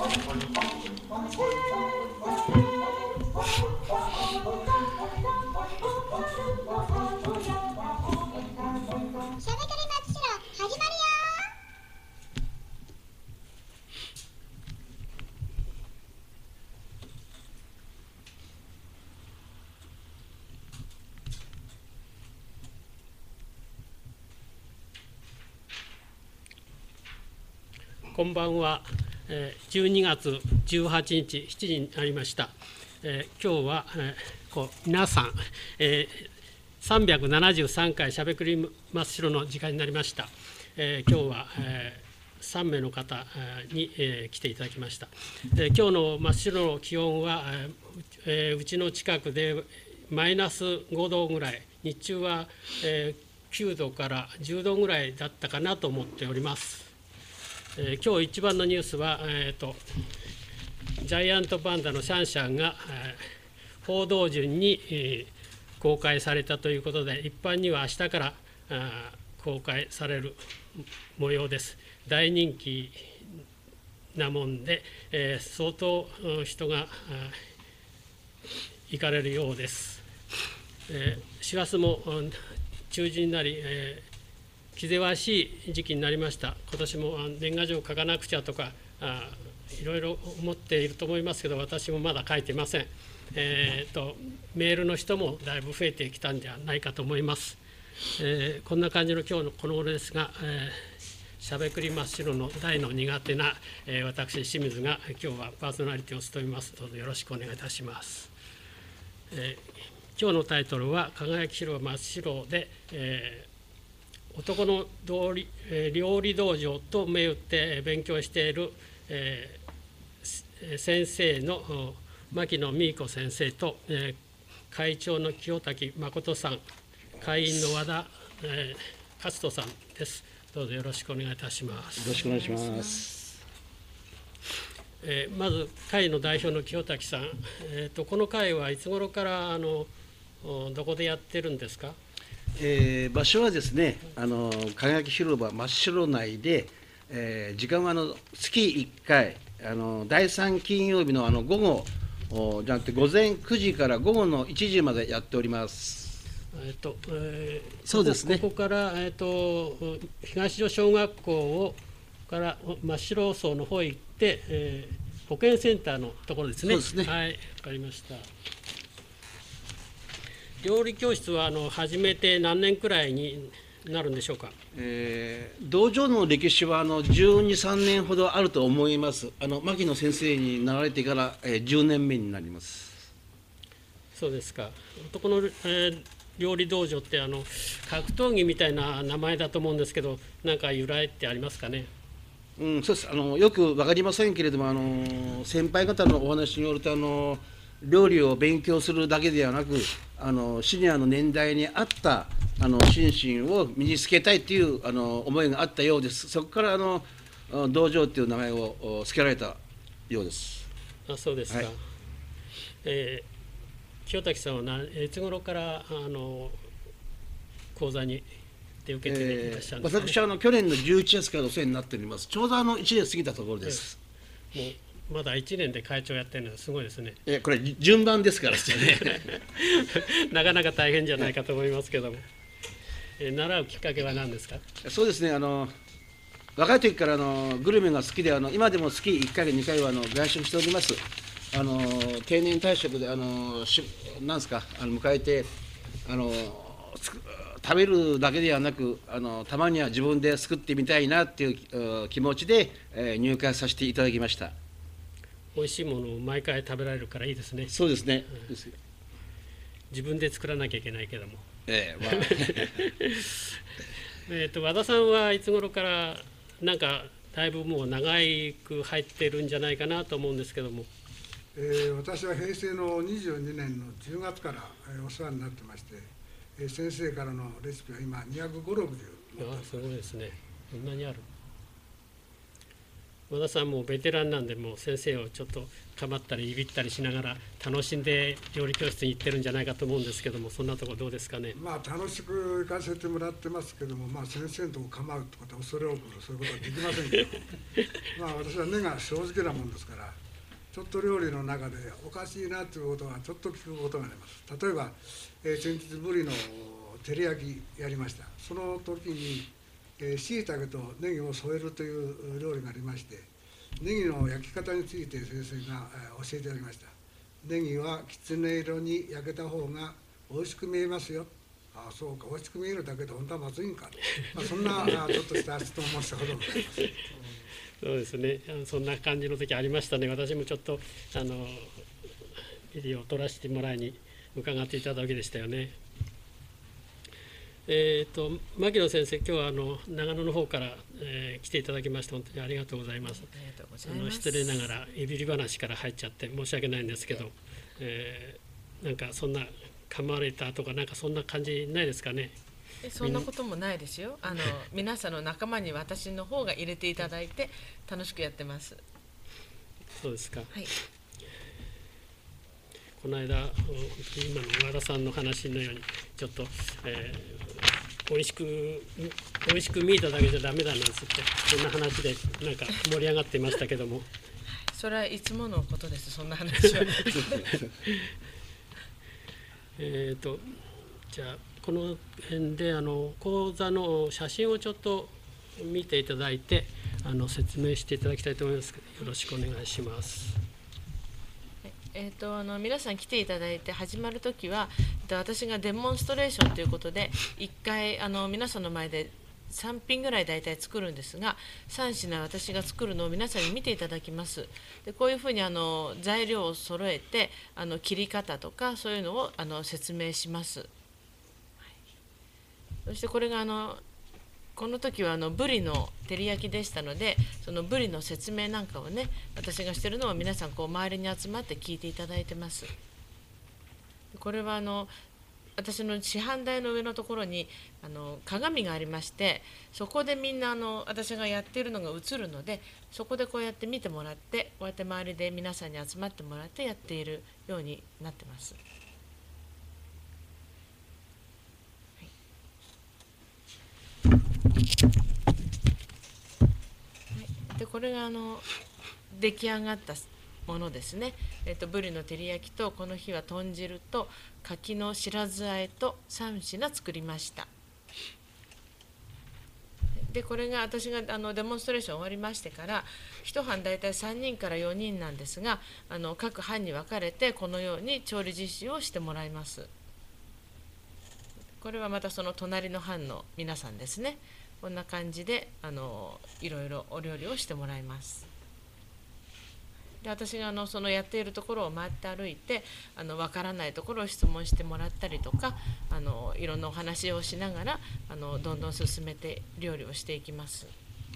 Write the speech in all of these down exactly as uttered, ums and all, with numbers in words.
こんばんは。じゅうにがつじゅうはちにちしちじになりました。えー、今日は、えー、こう皆さん、えー、さんびゃくななじゅうさんかいしゃべくり真っ白の時間になりました。えー、今日は、えー、さんめいの方に、えー、来ていただきました。えー、今日の真っ白の気温は、えー、うちの近くでマイナスごどぐらい、日中は、えー、きゅうどからじゅうどぐらいだったかなと思っております。えー、今日一番のニュースは、えー、とジャイアントパンダのシャンシャンが、えー、報道陣に、えー、公開されたということで、一般には明日からあ公開される模様です。大人気なもんで、えー、相当人が行かれるようです。えー、師走も中旬になり、えー気ぜわしい時期になりました。今年も年賀状を書かなくちゃとかあいろいろ思っていると思いますけど、私もまだ書いていません。えー、とメールの人もだいぶ増えてきたんじゃないかと思います。えー、こんな感じの今日のこの頃ですが、えー、しゃべくり真っ白の大の苦手な、えー、私清水が今日はパーソナリティを務めます。どうぞよろしくお願いいたします。えー、今日のタイトルは輝き広場真っ白で、えー男の料理料理道場と銘打って勉強している、えー、先生の牧野美子先生と、えー、会長の清滝誠さん、会員の和田、えー、勝人さんです。どうぞよろしくお願いいたします。 よろしくお願いします。 えー、まず会の代表の清滝さん、えー、とこの会はいつ頃からあのどこでやってるんですか？ えー、場所はですね、あの輝き広場真っ白内で、えー、時間はあの月いっかい、あのだいさん金曜日のあの午後じゃなくて午前くじから午後のいちじまでやっております。 えっとえー、 そうですね。 ここから、えー、と東条小学校をから真っ白荘の方へ行って、えー、保健センターのところですね。 そうですね。 はい、わかりました。料理教室はあの始めて何年くらいになるんでしょうか？ えー、道場の歴史はあのじゅうに、さんねんほどあると思います。あの牧野先生になられてから、えー、じゅうねんめになります。 そうですか。男の、えー、料理道場ってあの格闘技みたいな名前だと思うんですけど、なんか由来ってありますかね？ うん、そうです。あのよく分かりませんけれども、あの先輩方のお話によると、あの料理を勉強するだけではなく、あのシニアの年代に合ったあの心身を身につけたいというあの思いがあったようです。そこからあの道場という名前を付けられたようです。 あ、そうですか。はい、えー、清滝さんは何いつ頃からあの講座にで受けていらっしゃるんですかね？ えー、私はあの去年のじゅういちがつからお世話になっております。ちょうどあのいちねん過ぎたところです。 えー、もうまだいちねんで会長やってるのはすごいですね。 えこれ順番ですからなかなか大変じゃないかと思いますけども、え習うきっかけは何ですか？ そうですね、あの若い時からあのグルメが好きで、あの今でも月いっかいにかいはあの外食しております。あの定年退職であのしなんですかあの迎えてあの食べるだけではなく、あのたまには自分で作ってみたいなっていう気持ちで、えー、入会させていただきました。 美味しいものを毎回食べられるからいいですね。 そうですね、うん、 自分で作らなきゃいけないけども、 えーまあ、 えと和田さんはいつ頃からなんかだいぶもう長く入ってるんじゃないかなと思うんですけども。 えー、私は平成のにじゅうにねんのじゅうがつから、えー、お世話になってまして、えー、先生からのレシピは今にひゃくごじゅう、ろくじゅう。 ああ、すごいですね。こんなにある。 和田さんもベテランなんで、もう先生をちょっと構ったりいびったりしながら楽しんで料理教室に行ってるんじゃないかと思うんですけども、そんなところどうですかね。 まあ楽しく行かせてもらってますけども、まあ、先生のとこ構うってことは恐れ多くそういうことはできませんけどまあ私は根が正直なもんですから、ちょっと料理の中でおかしいなということはちょっと聞くことがあります。例えば、えー、先日ぶりの照り焼きやりました。その時にしいたけとネギを添えるという料理がありまして、ネギの焼き方について先生が教えていただきました。ネギはきつね色に焼けた方が美味しく見えますよ。ああそうか、美味しく見えるだけで本当はまずいんか、まあ、そんなちょっとした質問をしたこともあります。 そうですね、そんな感じの時ありましたね。私もちょっとあのビデオを撮らせてもらいに伺っていただけでしたよね。えーと、牧野先生、今日はあの長野の方から、えー、来ていただきまして本当にありがとうございます。 ありがとうございます。 あの失礼ながらいびり話から入っちゃって申し訳ないんですけど、えー、なんかそんな噛まれたとかなんかそんな感じないですかね。 えそんなこともないですよ。あの皆さんの仲間に私の方が入れていただいて楽しくやってます。 そうですか。 はい。 この間今の和田さんの話のようにちょっと、えー、美味しく美味しく見えただけじゃダメだなんつってそんな話でなんか盛り上がってましたけども。 それはいつものことです。そんな話は。 えっとじゃあこの辺であの講座の写真をちょっと見ていただいてあの説明していただきたいと思います。よろしくお願いします。 えー、とあの皆さん来ていただいて始まるときは私がデモンストレーションということでいっかいあの皆さんの前でさん品ぐらい大体作るんですが、さん品私が作るのを皆さんに見ていただきます。でこういうふうにあの材料を揃えてあの切り方とかそういうのをあの説明します。はい、そしてこれがあのこの時はあのブリの照り焼きでしたので、そのブリの説明なんかをね私がしてるのを皆さんこう周りに集まって聞いていただいてます。これはあの私の市販台の上のところにあの鏡がありまして、そこでみんなあの私がやっているのが映るので、そこでこうやって見てもらって、こうやって周りで皆さんに集まってもらってやっているようになってます。でこれがあの出来上がったものですね。えっと、ブリの照り焼きとこの日は豚汁と柿の白酢あえとさん品作りました。でこれが私があのデモンストレーション終わりましてから一班大体さんにんからよにんなんですが、あの各班に分かれてこのように調理実習をしてもらいます。これはまたその隣の班の皆さんですね。こんな感じであのいろいろお料理をしてもらいます。で私があのそのやっているところを回って歩いてあの分からないところを質問してもらったりとか、あのいろんなお話をしながらあのどんどん進めて料理をしていきます。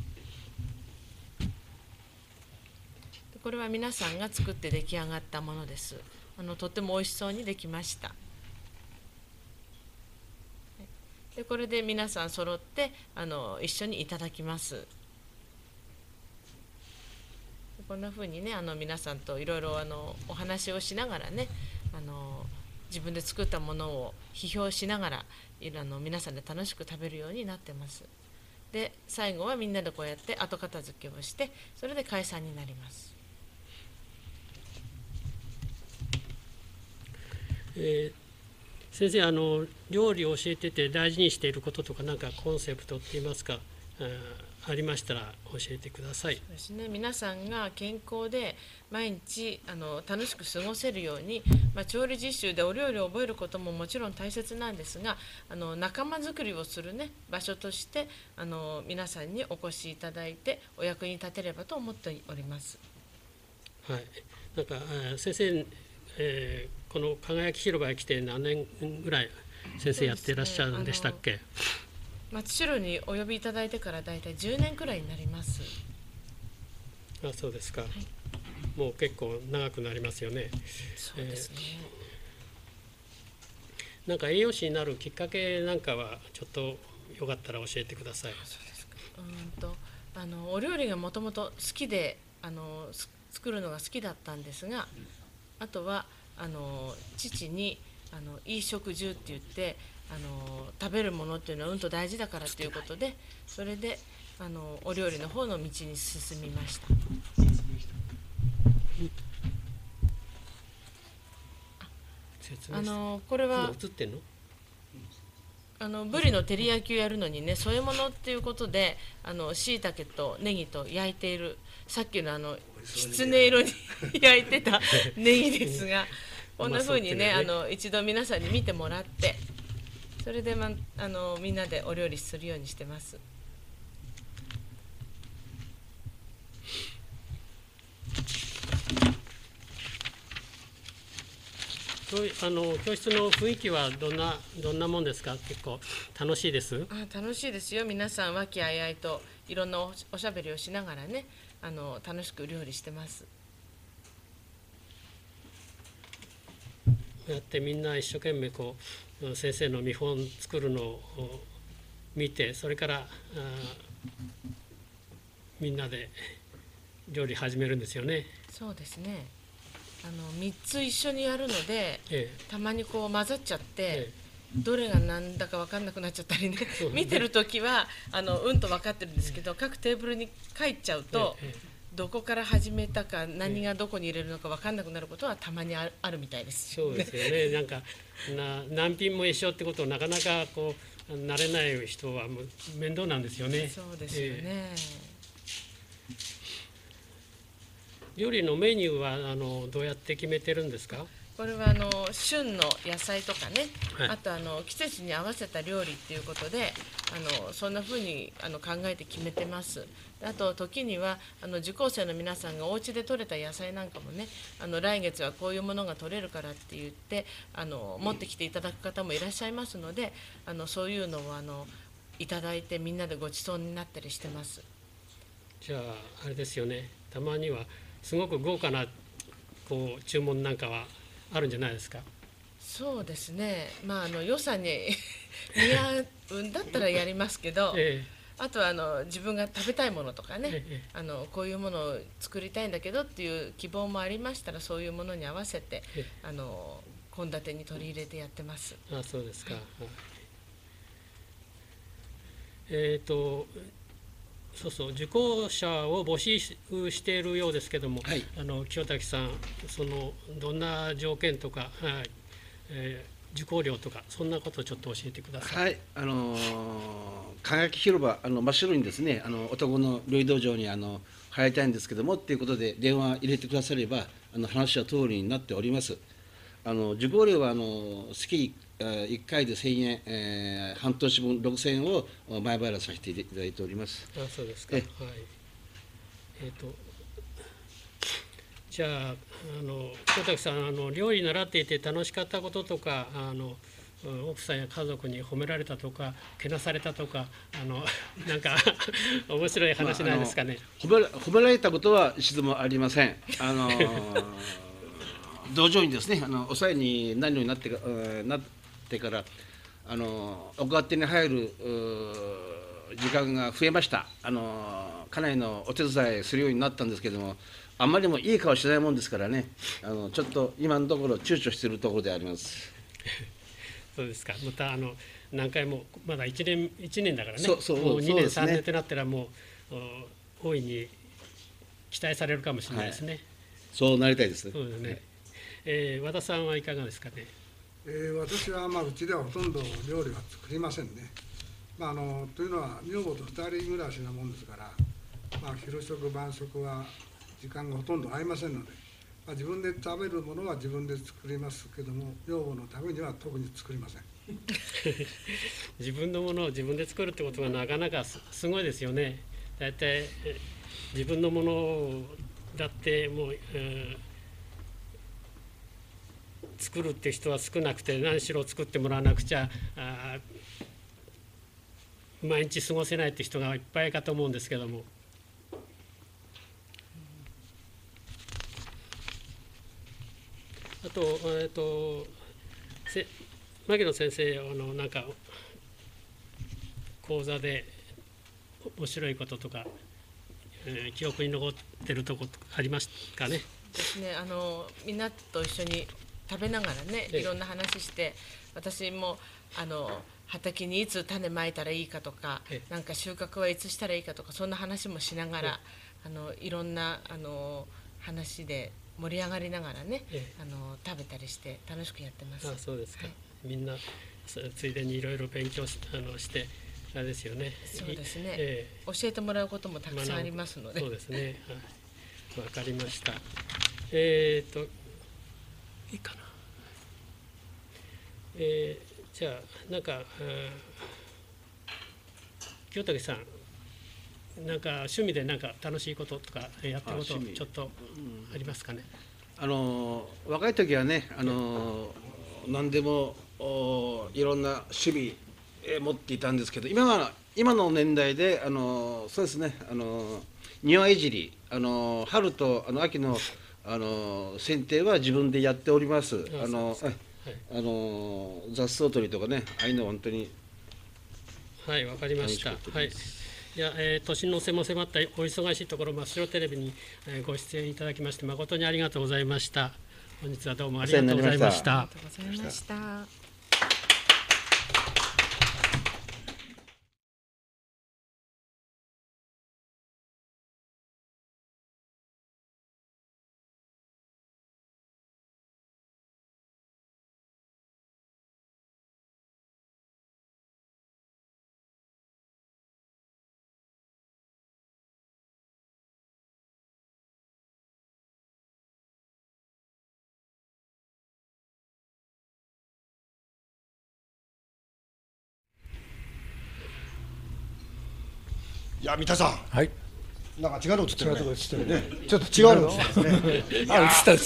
これは皆さんが作って出来上がったものです。あのとても美味しそうにできました。でこれで皆さん揃ってあの一緒にいただきます。こんなふうにねあの皆さんといろいろあのお話をしながらね、あの自分で作ったものを批評しながらあの皆さんで楽しく食べるようになってます。で最後はみんなでこうやって後片付けをしてそれで解散になります。 えー先生、あの料理を教えてて大事にしていることとかなんかコンセプトって言いますか あ, ありましたら教えてください。 そうですね、皆さんが健康で毎日あの楽しく過ごせるように、まあ、調理実習でお料理を覚えることももちろん大切なんですが、あの仲間づくりをする、ね、場所としてあの皆さんにお越しいただいてお役に立てればと思っております。 はい、なんか先生、えーこの輝き広場へ来て何年ぐらい先生やっていらっしゃるんでしたっけ？ 松代にお呼びいただいてからだいたいじゅうねんくらいになります。 あ、そうですか、 はい、 もう結構長くなりますよね。 そうですね、 えー、なんか栄養士になるきっかけなんかはちょっとよかったら教えてください。 そうですか。うんとあのお料理がもともと好きであの作るのが好きだったんですが、あとはあの父にあのいい食住って言ってあの食べるものっていうのはうんと大事だからということで、それであのお料理の方の道に進みました。あのこれは映ってんの？ あのブリの照り焼きをやるのにね、添え物っていうことであの椎茸とネギと焼いている、さっきのあのきつね色に焼いてたネギですが、こんな風にね、あの一度皆さんに見てもらって、それで、ま、あのみんなでお料理するようにしてます。 あの教室の雰囲気はどんなどんなもんですか？結構楽しいです。 あ、楽しいですよ。皆さん和気あいあいといろんな お, おしゃべりをしながらね、あの楽しく料理してます。 やってみんな一生懸命こう先生の見本作るのを見て、それからあみんなで料理始めるんですよね。 そうですね。あのみっつ一緒にやるので、 ええ、 たまにこう混ざっちゃって、 ええ、 どれが何だか分かんなくなっちゃったりね、見てる時はあのうんと分かってるんですけど、各テーブルに書いちゃうと、 ええ、 どこから始めたか何がどこに入れるのか分かんなくなることはたまにある、あるみたいです。 そうですよね。なんかな何品も一緒ってことをなかなかこう慣れない人はもう面倒なんですよね。 そうですよね。えー料理のメニューはあのどうやって決めてるんですか？ これはあの旬の野菜とかね、 はい、 あとあの季節に合わせた料理っていうことで、あのそんな風にあの考えて決めてます。あと時にはあの受講生の皆さんがお家で採れた野菜なんかもね、あの来月はこういうものが取れるからって言ってあの持ってきていただく方もいらっしゃいますので、あのそういうのをあのいただいてみんなでごちそうになったりしてます。 じゃああれですよね、たまにはすごく豪華なこう注文なんかはあるんじゃないですか？ そうですね、まあ、あの予算に見合うんだったらやりますけど、ええ、あとはあの自分が食べたいものとかね、ええ、あのこういうものを作りたいんだけどっていう希望もありましたら、そういうものに合わせて献立に取り入れてやってます。 あ、そうですか。はい、えっとそうそう、受講者を募集しているようですけども、はい、あの清滝さん、そのどんな条件とか、はい、えー、受講料とかそんなことをちょっと教えてください。 はい、あの輝広場、あの真っ白にですね、あの男の料理道場にあの入りたいんですけどもっていうことで電話入れてくだされば、あの話は通りになっております。あの受講料はあの月いっかいでせんえん、えー、半年分ろくせんえんを前払いさせていただいております。 あ、そうですか。はい。えっとじゃあ、あの清滝さん、あの料理習っていて楽しかったこととか、あの奥さんや家族に褒められたとか、けなされたとか、あのなんか面白い話ないですかね。 まあ、褒め褒められたことは一度もありません。あの道場にですね、あのおさえになるようになってかなってから、あのお勝手に入る時間が増えました。あの家内のお手伝いするようになったんですけども、あんまりもいい顔しないもんですからね、あのちょっと今のところ躊躇しているところであります。 そうですか。またあの何回もまだいちねんいちねんだからね。 そうそう、 もうにねん、 ね、 さんねんってなったらもう大いに期待されるかもしれないですね。はい、 そうなりたいです。 そうですね。 はい、 えー、和田さんはいかがですかね。 えー、私はまあうちではほとんど料理は作りませんね。まあ、あのというのは女房とふたり暮らしなもんですから、まあ、昼食晩食は時間がほとんど合いませんので、まあ、自分で食べるものは自分で作りますけども、女房のためには特に作りません。 自分のものを自分で作るってことはなかなか す, すごいですよね。だいたい自分のものだってもう、えー作るって人は少なくて、何しろ作ってもらわなくちゃあ毎日過ごせないって人がいっぱいかと思うんですけども、あと、えー、とせ牧野先生、あのなんか講座で面白いこととかえー、記憶に残ってるとこありますかね。 ですね、あのみんなと一緒に食べながらね、 ええいろんな話して、私もあの畑にいつ種まいたらいいかとか、 ええなんか収穫はいつしたらいいかとか、そんな話もしながら、あのいろんなあの話で盛り上がりながらね、 ええあの食べたりして楽しくやってます。 あ、そうですか。 はい、 みんなそついでにいろいろ勉強しあのしてあれですよね。 そうですね、 え教えてもらうこともたくさんありますので。 そうですね。はい、わかりました。えっ、ー、といいかな。えー、じゃあなんか清武さん、なんか趣味でなんか楽しいこととかやったことちょっとありますかね。 あの若い時はね、あの何でもおいろんな趣味え持っていたんですけど、今は今の年代であのそうですね、あの庭いじり、あの春とあの秋のあの剪定は自分でやっております。あのあの雑草取りとかね、ああいうの本当にはい、わかりました。はい。いや、えー、年の瀬も迫ったお忙しいところ、真っ白テレビに、えー、ご出演いただきまして誠にありがとうございました。本日はどうもありがとうございました。 ありがとうございました。 いや、三田さん、 はい、 なんか違うの映ってるね。 違うとこ映ってるね。 ちょっと違うの映ってますね。 あ、映った映った。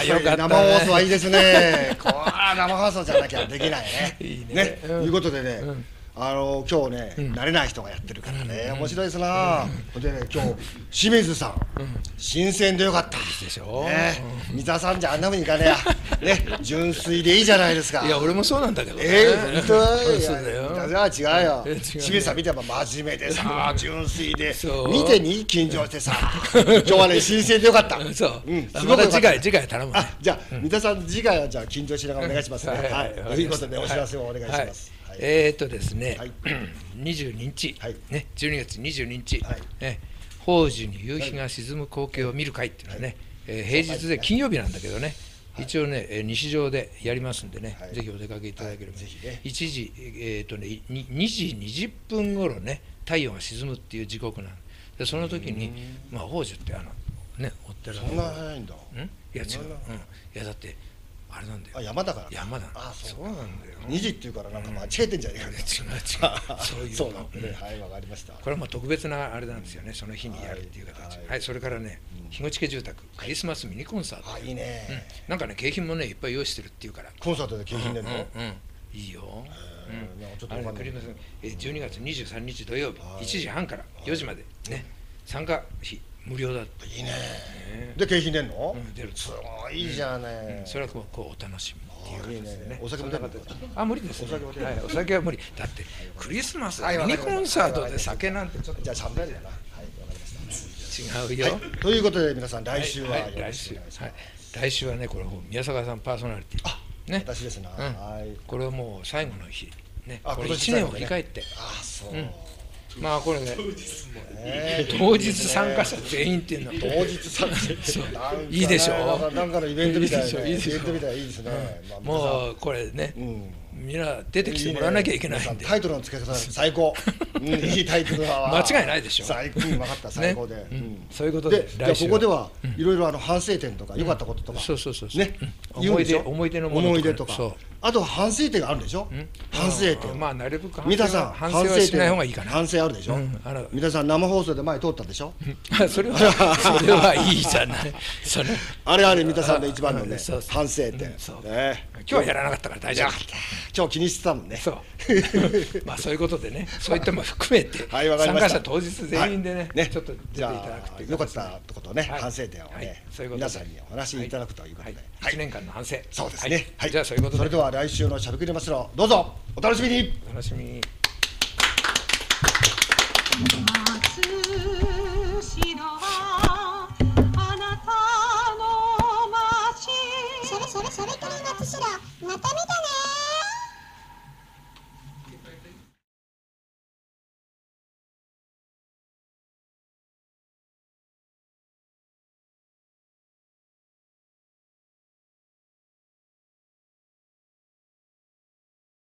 よかったね。 生放送はいいですね。これは生放送じゃなきゃできないね。 いいね。 ね、 うん、 いうことでね、 うん、 あの今日ね、うん、慣れない人がやってるからね、面白いですな。うん、でね、今日清水さん、うん、新鮮でよかった。 でしょ。 ね、うん、三田さんじゃあんなふうにいかねえや。ね、純粋でいいじゃないですか。 いや、俺もそうなんだけどね。 えー、本当？ そうだよ。 じゃあ違うよ。清水さん見てば真面目でさ、純粋で、見てに緊張してさ、今日はね新鮮でよかった。 そう。うん、すごく次回次回頼む。 あ、じゃあ三田さん次回はじゃあ緊張しながらお願いしますね。はい。ということでお知らせをお願いします。 えーっとですね、にじゅうににち、ね、じゅうにがつにじゅうににち、ね、法樹に夕日が沈む光景を見る会っていうのはね、えー、平日で金曜日なんだけどね、一応ね、西上でやりますんでね、ぜひお出かけいただければ、いちじ、えーっとね、にじにじゅっぷんごろね、太陽が沈むっていう時刻なんで、その時に、まあ、法樹ってあの、ね、お寺の。 そんな早いんだ。 んいや、違う。うん。いや、だって、あれなんだよ。 あ、山だから。 山だ。 あ、 そうなんだよ。 にじっていうからなんか間違えてんじゃねえかね。 違う違う。そういう。 そうなんでね。はい、わかりました。 これはまあ特別なあれなんですよね。その日にやるっていう形。はい、それからね、日越家住宅クリスマスミニコンサート。 あ、いいね。 なんかね、景品もねいっぱい用意してるっていうから。 コンサートで景品出るの？ うん。いいよ。うん。あれクリスマスじゅうにがつにじゅうさんにち土曜日いちじはんからよじまでね、参加費無料だ。いいね。で景品出るの？ 出る。 すごいじゃね。 それはこうお楽しみ。 いいね。お酒も出るの？ あ、無理です。お酒はお酒は無理。だってクリスマスミニコンサートで酒なんてちょっとじゃあシャンパンだな。はい、わかりました。違うよ。 ということで皆さん来週は来週はい来週はねこれ宮坂さんパーソナリティ。 あ、私ですな。はい。 これはもう最後の日ね。これいちねんを振り返って。 あ、そう。 まあこれね当日参加者全員っていうのは当日参加者いいでしょ。 なんかのイベントみたいなイベントみたいいいですね。 もうこれねみんな出てきてもらわなきゃいけないんで。 タイトルの付け方最高。いいタイトルは間違いないでしょ。 最高に分かった最高で。 そういうことでじゃあここではいろいろあの反省点とか良かったこととかそうそうそうね思い出思い出のもの思い出とかあと反省点があるんでしょ。反省点。 まあなるべく三田さん反省はしない方がいいかな。 反省あるでしょ。三田さん生放送で前通ったでしょ。 それはそれはいいじゃない。それあれあれ三田さんの一番のね反省点。 今日はやらなかったから大丈夫。 今日気にしてたもんね。 そう。まあそういうことでね、そういったも含めて参加者当日全員でね、ちょっと出ていただくっていうよかったってことね、反省点をね皆さんにお話しいただくということで、 いちねんかんの反省。 そうですね。 じゃあそういうことで。 それでは来週のしゃべくりますろどうぞお楽しみに。 お楽しみに。 松代また見て